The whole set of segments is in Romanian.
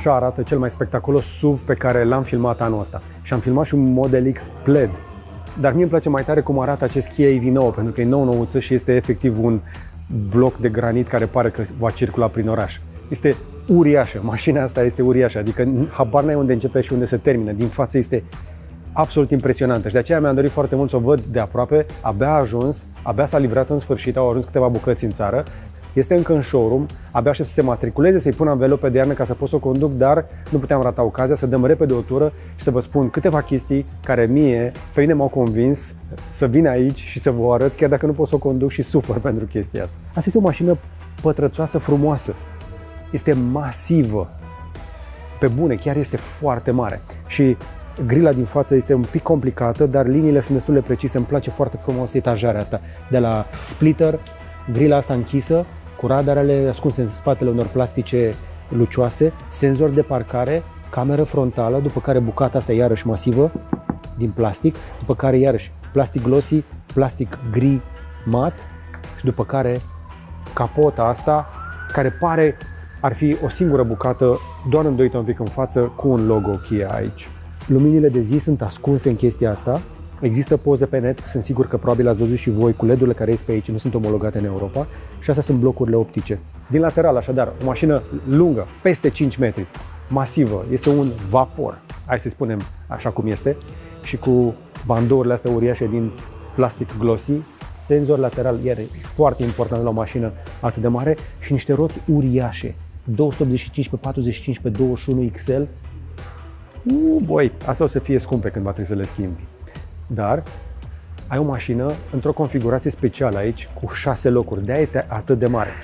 Așa arată cel mai spectaculos SUV pe care l-am filmat anul ăsta. Și am filmat și un Model X Plaid. Dar mie îmi place mai tare cum arată acest Kia EV9, pentru că e nou-nouță și este efectiv un bloc de granit care pare că va circula prin oraș. Este uriașă, mașina asta este uriașă, adică habar n-ai unde începe și unde se termină. Din față este absolut impresionantă și de aceea mi-am dorit foarte mult să o văd de aproape. Abia a ajuns, abia s-a livrat în sfârșit, au ajuns câteva bucăți în țară. Este încă în showroom, abia aștept să se matriculeze, să-i pun anvelope de iarnă ca să pot să o conduc, dar nu puteam rata ocazia să dăm repede o tură și să vă spun câteva chestii care pe mine m-au convins să vin aici și să vă arăt, chiar dacă nu pot să o conduc și sufăr pentru chestia asta. Asta este o mașină pătrățoasă, frumoasă. Este masivă. Pe bune, chiar este foarte mare. Și grila din față este un pic complicată, dar liniile sunt destul de precise. Îmi place foarte frumos etajarea asta. De la splitter, grila asta închisă, cu radarele ascunse în spatele unor plastice lucioase, senzor de parcare, cameră frontală, după care bucata asta iarăși masivă din plastic, după care iarăși plastic glossy, plastic gri mat și după care capota asta care pare ar fi o singură bucată, doar îndoită un pic în față, cu un logo Kia aici. Luminile de zi sunt ascunse în chestia asta. Există poze pe net, sunt sigur că probabil ați văzut și voi cu LED-urile care ies pe aici, nu sunt omologate în Europa. Și astea sunt blocurile optice. Din lateral, așadar, o mașină lungă, peste 5 metri, masivă, este un vapor, hai să spunem așa cum este, și cu bandourile astea uriașe din plastic glossy, senzor lateral, iar e foarte important la o mașină atât de mare, și niște roți uriașe, 285 pe 45 pe 21 XL. Boi, asta o să fie scumpe când va trebui să le schimbi. Dar ai o mașină într-o configurație specială aici, cu 6 locuri, de-aia este atât de mare.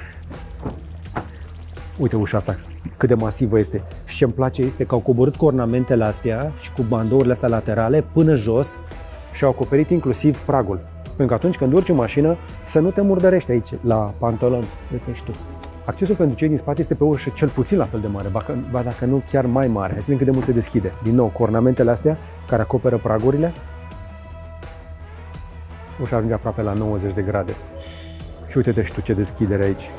Uite ușa asta, cât de masivă este. Și ce îmi place este că au coborât cu ornamentele astea și cu bandourile astea laterale până jos și au acoperit inclusiv pragul. Pentru că atunci când urci în mașină, să nu te murdărești aici, la pantalon. Uite și tu. Accesul pentru cei din spate este pe ușă cel puțin la fel de mare, ba dacă nu chiar mai mare. Hai să vedem cât de mult se deschide. Din nou, cu ornamentele astea care acoperă pragurile. Ușa ajunge aproape la 90 de grade. Și uite-te și tu ce deschidere aici.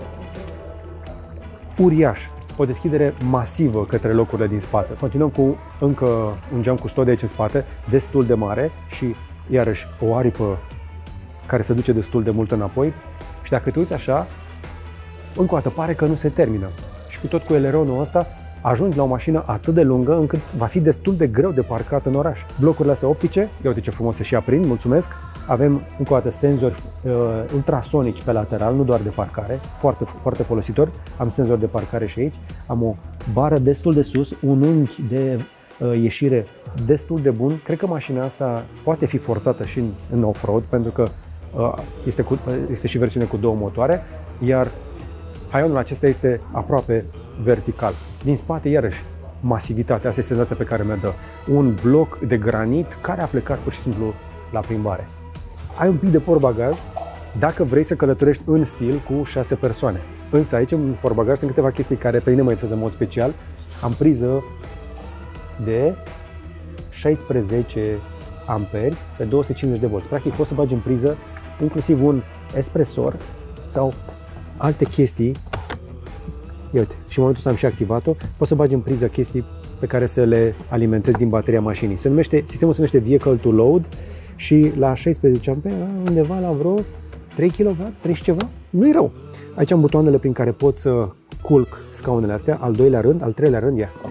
Uriaș. O deschidere masivă către locurile din spate. Continuăm cu încă un geam custod de aici în spate, destul de mare și iarăși o aripă care se duce destul de mult înapoi. Și dacă te uiți așa, încă o dată pare că nu se termină. Și cu tot cu eleronul ăsta ajungi la o mașină atât de lungă încât va fi destul de greu de parcat în oraș. Blocurile astea optice, ia uite ce frumos se și aprind, mulțumesc. Avem încă o dată senzori ultrasonici pe lateral, nu doar de parcare, foarte, foarte folositor. Am senzor de parcare și aici. Am o bară destul de sus, un unghi de ieșire destul de bun. Cred că mașina asta poate fi forțată și în off-road, pentru că este și versiune cu 2 motoare, iar haionul acesta este aproape vertical. Din spate, iarăși, masivitate, asta e senzația pe care mi-o dă. Un bloc de granit care a plecat pur și simplu la plimbare. Ai un pic de portbagaj dacă vrei să călătorești în stil cu 6 persoane. Însă aici în portbagaj sunt câteva chestii care pe mine mă interesează în mod special. Am priză de 16 amperi pe 250 de volți. Practic poți să bagi în priză inclusiv un espresor sau alte chestii. Ia uite, și în momentul ăsta am și activat-o. Poți să bagi în priză chestii pe care să le alimentezi din bateria mașinii. Sistemul se numește Vehicle to Load și la 16 amperi, undeva la vreo 3 kW, 3 și ceva, nu e rău. Aici am butoanele prin care pot să culc scaunele astea, al doilea rând, al treilea rând, ia.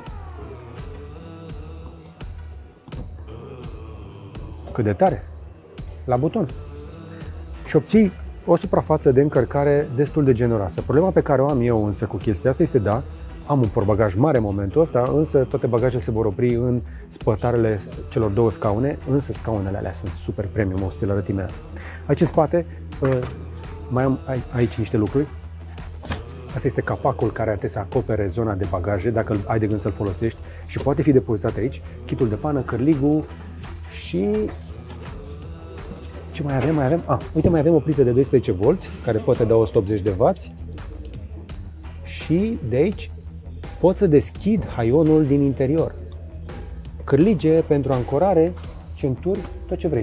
Cât de tare, la buton. Și obții o suprafață de încărcare destul de generoasă. Problema pe care o am eu însă cu chestia asta este, da, am un portbagaj mare în momentul ăsta, însă toate bagajele se vor opri în spătarele celor 2 scaune, însă scaunele alea sunt super premium, o să le arăt imediat. Aici în spate mai am aici niște lucruri. Asta este capacul care ar trebui să acopere zona de bagaje, dacă ai de gând să-l folosești, și poate fi depozitat aici. Kitul de pană, cărligul și... ce mai avem? Uite, mai avem o priză de 12 V care poate da 180 de W și de aici pot să deschid haionul din interior. Cârlige pentru ancorare, centuri, tot ce vrei.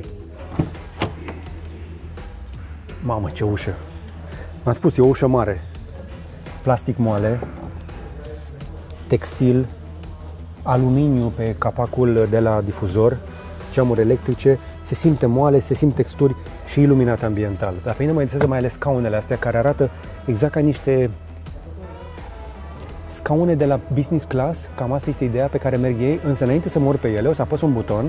Mamă, ce ușă! M-am spus, e o ușă mare. Plastic moale, textil, aluminiu pe capacul de la difuzor, geamuri electrice, se simte moale, se simt texturi și iluminat ambiental. Dar pe mine mă interesează mai ales scaunele astea care arată exact ca niște scaune de la business class, cam asta este ideea pe care merg ei, însă înainte să mor pe ele o să apăs un buton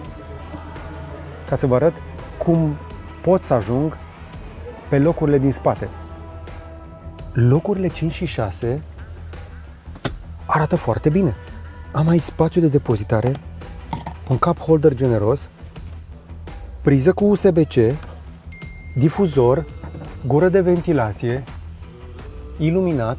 ca să vă arăt cum pot să ajung pe locurile din spate. Locurile 5 și 6 arată foarte bine. Am aici spațiu de depozitare, un cup holder generos, priză cu USB-C, difuzor, gură de ventilație, iluminat.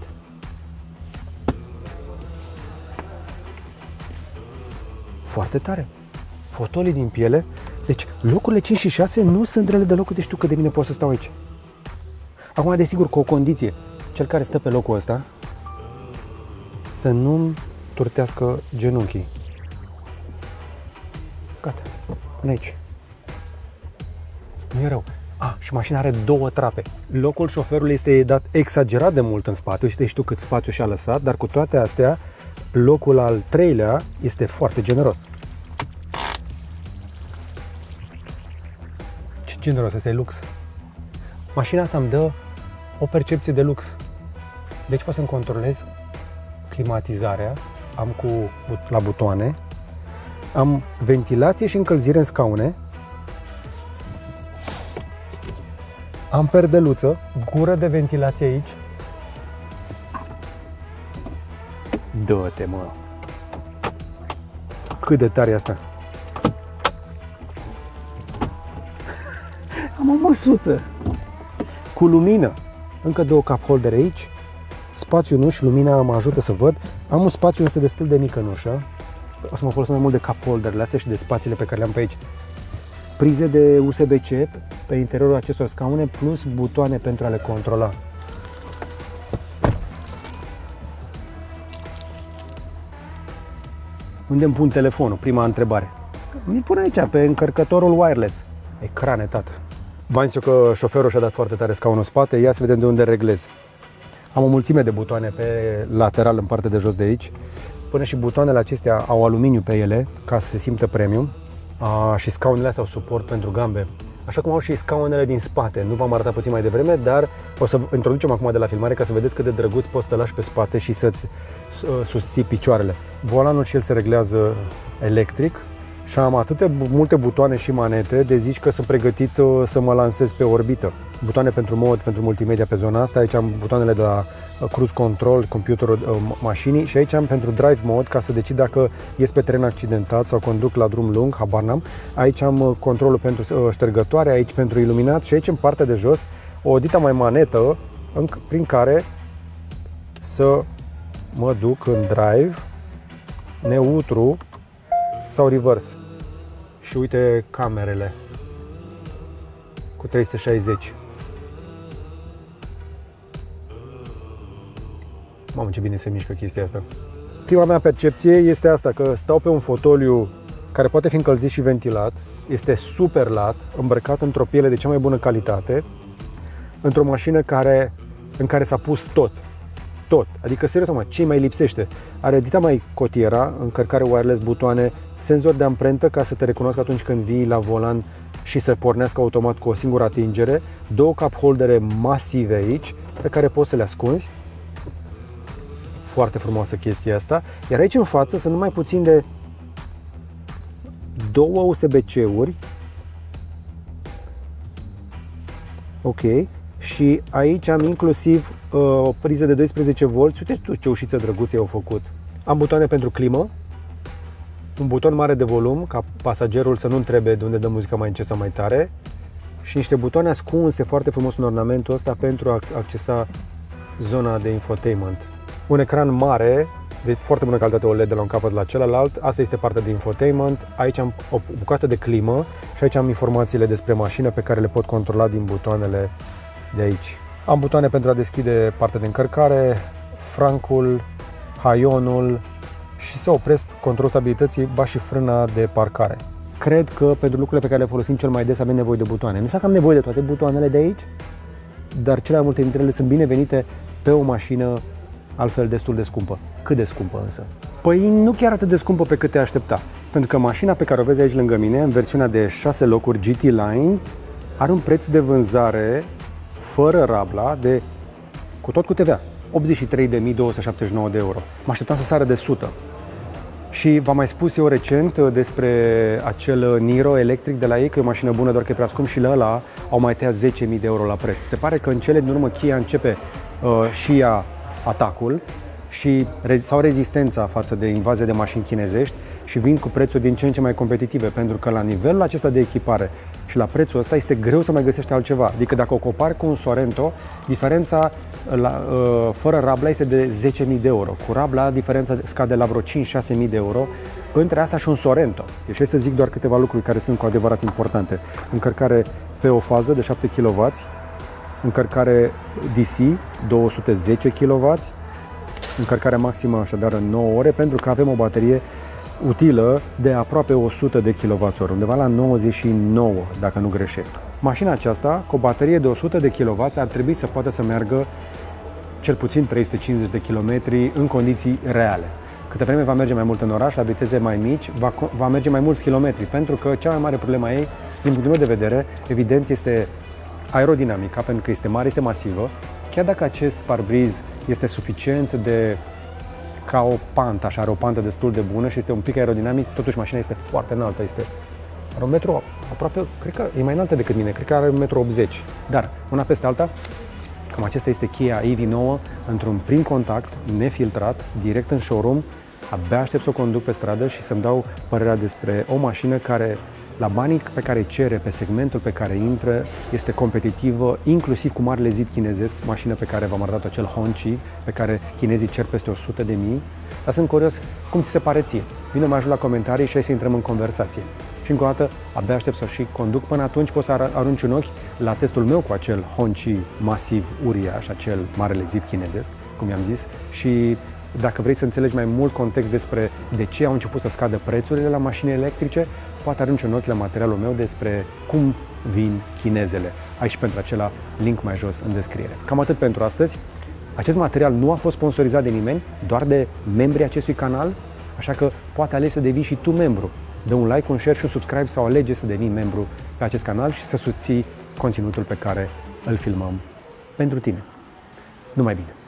Foarte tare. Fotolii din piele. Deci locurile 5 și 6 nu sunt rele deloc, uite, știu cât de bine pot să stau aici. Acum, desigur, cu o condiție. Cel care stă pe locul ăsta să nu-mi turtească genunchii. Gata, până aici. Nu e rău. Și mașina are 2 trape. Locul șoferului este dat exagerat de mult în spate. Știu cât spațiu și-a lăsat, dar cu toate astea, locul al 3-lea este foarte generos. Ce generos, ăsta e lux. Mașina asta îmi dă o percepție de lux. Deci pot să-mi controlez climatizarea, am la butoane, am ventilație și încălzire în scaune, am perdeluță, gură de ventilație aici. Dă-te, mă! Cât de tare e asta! Am o măsuță cu lumină. Încă 2 cup holder aici. Spațiu în uși, lumina mă ajută să văd. Am un spațiu însă destul de mic în ușă. O să mă folosesc mai mult de cup holderele astea și de spațiile pe care le am pe aici. Prize de USB-C pe interiorul acestor scaune, plus butoane pentru a le controla. Unde îmi pun telefonul? Prima întrebare. Mi-l pun aici, pe încărcătorul wireless. Ecrane, tată. V-am zis eu că șoferul și-a dat foarte tare scaunul în spate. Ia să vedem de unde reglez. Am o mulțime de butoane pe lateral, în partea de jos de aici. Până și butoanele acestea au aluminiu pe ele, ca să se simtă premium. Și scaunele astea au suport pentru gambe. Așa cum au și scaunele din spate. Nu v-am arătat puțin mai devreme, dar o să introducem acum de la filmare ca să vedeți cât de drăguț poți să te lași pe spate și să-ți susții picioarele. Volanul și el se reglează electric și am atâtea multe butoane și manete de zici că sunt pregătit să mă lansez pe orbită. Butoane pentru mod, pentru multimedia pe zona asta, aici am butoanele de la cruise control, computerul mașinii și aici am pentru drive mode ca să decid dacă ies pe teren accidentat sau conduc la drum lung, habar n-am. Aici am controlul pentru ștergătoare, aici pentru iluminat și aici în partea de jos o dita mai manetă prin care să mă duc în drive, neutru sau reverse. Și uite camerele cu 360. Mamă, ce bine se mișcă chestia asta. Prima mea percepție este asta, că stau pe un fotoliu care poate fi încălzit și ventilat, este super lat, îmbrăcat într-o piele de cea mai bună calitate, într-o mașină în care s-a pus tot. Adică, serios, ce mai lipsește? Are dita mai cotiera, încărcare wireless, butoane, senzor de amprentă ca să te recunoască atunci când vii la volan și să pornească automat cu o singură atingere, 2 cup holdere masive aici, pe care poți să le ascunzi. Foarte frumoasă chestia asta. Iar aici în față sunt numai puțin de 2 USB-C-uri. Ok. Și aici am inclusiv o priză de 12 V. Uite tu ce ușiță drăguțe au făcut. Am butoane pentru climă, un buton mare de volum, ca pasagerul să nu întrebe de unde dă muzica mai încet sau mai tare, și niște butoane ascunse foarte frumos în ornamentul ăsta pentru a accesa zona de infotainment. Un ecran mare, de foarte bună calitate OLED de la un capăt la celălalt. Asta este partea de infotainment. Aici am o bucată de climă și aici am informațiile despre mașină pe care le pot controla din butoanele de aici. Am butoane pentru a deschide partea de încărcare, francul, haionul și să opresc controlul stabilității, ba și frâna de parcare. Cred că pentru lucrurile pe care le folosim cel mai des avem nevoie de butoane. Nu știu dacă am nevoie de toate butoanele de aici, dar cele mai multe dintre ele sunt binevenite pe o mașină altfel destul de scumpă. Cât de scumpă însă? Păi nu chiar atât de scumpă pe cât te aștepta. Pentru că mașina pe care o vezi aici lângă mine, în versiunea de 6 locuri GT Line, are un preț de vânzare fără rabla de, cu TVA, 83.279 de euro. Mă așteptam să sară de 100. Și v-am mai spus eu recent despre acel Niro electric de la ei, că e o mașină bună, doar că e prea scump, și la ăla au mai tăiat 10.000 de euro la preț. Se pare că în cele din urmă Kia începe și ea atacul sau rezistența față de invazia de mașini chinezești și vin cu prețuri din ce în ce mai competitive, pentru că la nivelul acesta de echipare și la prețul ăsta este greu să mai găsești altceva. Adică dacă o compari cu un Sorento, diferența fără rabla este de 10.000 de euro. Cu rabla diferența scade la vreo 5-6.000 de euro între asta și un Sorento. Deci hai să zic doar câteva lucruri care sunt cu adevărat importante. Încărcare pe o fază de 7 kW, încărcare DC 210 kW, încărcare maximă așadar în 9 ore, pentru că avem o baterie utilă de aproape 100 de kWh, undeva la 99, dacă nu greșesc. Mașina aceasta, cu o baterie de 100 de kW, ar trebui să poată să meargă cel puțin 350 de km în condiții reale. Câte vreme va merge mai mult în oraș, la viteze mai mici, va merge mai mulți kilometri, pentru că cea mai mare problemă a ei, din punctul meu de vedere, evident, este aerodinamica, pentru că este mare, este masivă. Chiar dacă acest parbriz este suficient de ca o pantă, așa, are o pantă destul de bună și este un pic aerodinamic, totuși mașina este foarte înaltă, are un metru aproape, cred că e mai înaltă decât mine, cred că are 1,80 m. Dar, una peste alta, cam acesta este Kia EV9 într-un prim contact, nefiltrat, direct în showroom. Abia aștept să o conduc pe stradă și să-mi dau părerea despre o mașină care, la banii pe care îi cere, pe segmentul pe care intră, este competitivă, inclusiv cu marele zid chinezesc, mașină pe care v-am arătat acel Hongqi, pe care chinezii cer peste 100.000. Dar sunt curios cum ți se pare ție. Vino mai ajut la comentarii și hai să intrăm în conversație. Și încă o dată, abia aștept să o și conduc. Până atunci poți să arunci un ochi la testul meu cu acel Hongqi masiv, uriaș, acel marele zid chinezesc, cum i-am zis, și dacă vrei să înțelegi mai mult context despre de ce au început să scadă prețurile la mașini electrice, poate arunci un ochi la materialul meu despre cum vin chinezele. Ai și pentru acela link mai jos în descriere. Cam atât pentru astăzi. Acest material nu a fost sponsorizat de nimeni, doar de membrii acestui canal, așa că poate alegi să devii și tu membru. Dă un like, un share și un subscribe sau alege să devii membru pe acest canal și să susții conținutul pe care îl filmăm pentru tine. Numai bine!